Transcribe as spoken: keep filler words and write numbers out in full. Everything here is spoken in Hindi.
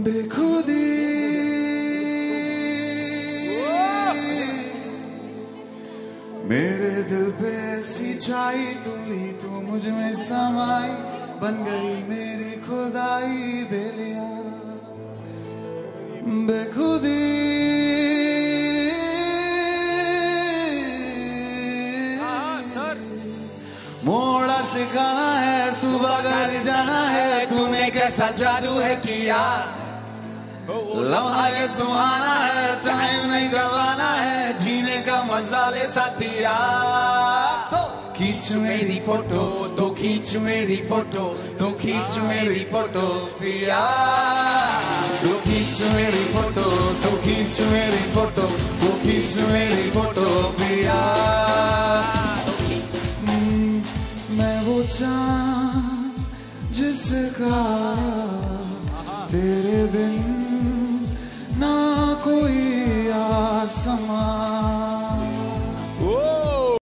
बेखुदी मेरे दिल पे ऐसी छाई, तू ही तू मुझ में समाई, बन गई मेरी खुदाई बेलिया बेखुदी। मोड़ा शिकाना है, सुबह घर जाना है, तूने कैसा जादू है किया, लम्हा ये सुहाना है, टाइम नहीं गवाना है, जीने का मजा ले साथिया। खींच मेरी फोटो तो खींच मेरी फोटो तो खींच मेरी फोटो पिया, तो खींच मेरी फोटो तो खींच मेरी फोटो तो खींच मेरी फोटो पिया। मैं वो चाँद जिसका तेरे बिन ना कोई आसमां